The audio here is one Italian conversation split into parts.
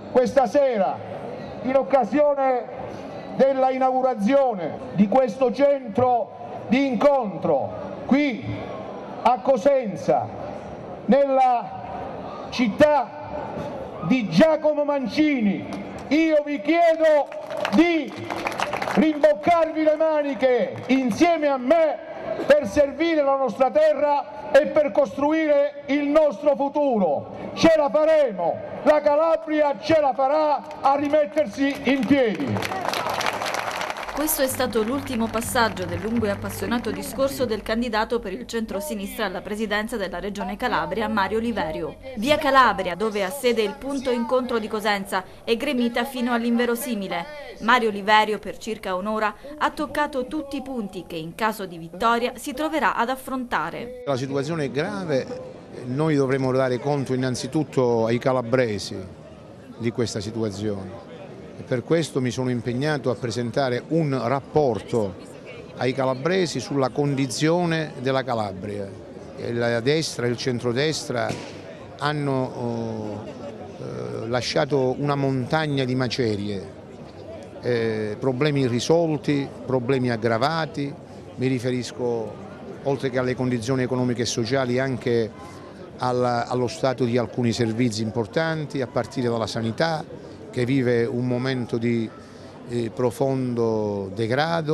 questa sera, in occasione della inaugurazione di questo centro di incontro qui a Cosenza, nella città di Giacomo Mancini, io vi chiedo di rimboccarvi le maniche insieme a me per servire la nostra terra e per costruire il nostro futuro. Ce la faremo, la Calabria ce la farà a rimettersi in piedi. Questo è stato l'ultimo passaggio del lungo e appassionato discorso del candidato per il centro-sinistra alla presidenza della Regione Calabria, Mario Oliverio. Via Calabria, dove ha sede il punto incontro di Cosenza, è gremita fino all'inverosimile. Mario Oliverio, per circa un'ora, ha toccato tutti i punti che in caso di vittoria si troverà ad affrontare. La situazione è grave, noi dovremo dare conto innanzitutto ai calabresi di questa situazione. Per questo mi sono impegnato a presentare un rapporto ai calabresi sulla condizione della Calabria. La destra e il centrodestra hanno lasciato una montagna di macerie, problemi irrisolti, problemi aggravati. Mi riferisco, oltre che alle condizioni economiche e sociali, anche allo stato di alcuni servizi importanti, a partire dalla sanità, che vive un momento di profondo degrado,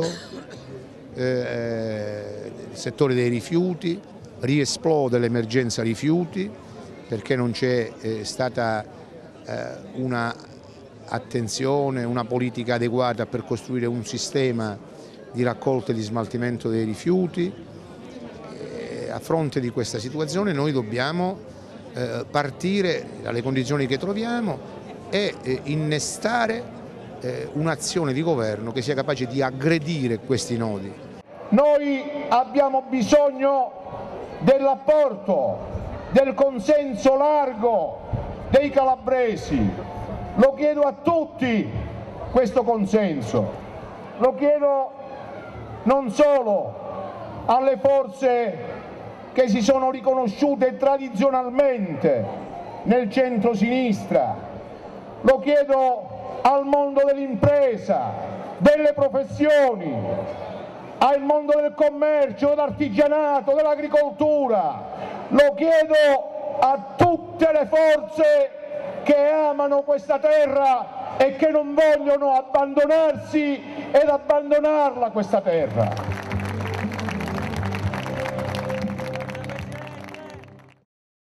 il settore dei rifiuti, riesplode l'emergenza rifiuti perché non c'è stata una attenzione, una politica adeguata per costruire un sistema di raccolta e di smaltimento dei rifiuti. A fronte di questa situazione noi dobbiamo partire dalle condizioni che troviamo e innestare un'azione di governo che sia capace di aggredire questi nodi. Noi abbiamo bisogno dell'apporto, del consenso largo dei calabresi. Lo chiedo a tutti questo consenso, lo chiedo non solo alle forze che si sono riconosciute tradizionalmente nel centro-sinistra, lo chiedo al mondo dell'impresa, delle professioni, al mondo del commercio, dell'artigianato, dell'agricoltura, lo chiedo a tutte le forze che amano questa terra e che non vogliono abbandonarsi ed abbandonarla questa terra.